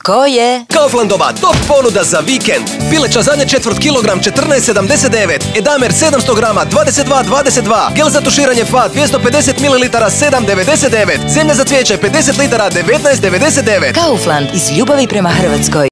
Tko je? Kauflandova top ponuda za vikend. Pileća zadnja četvrt kilogram 14,79. Edamer 700 grama 22,22. Gel za tuširanje Fa 250 ml 7,99. Zemlja za cvijeće 50 litara 19,99. Kaufland, iz ljubavi prema Hrvatskoj.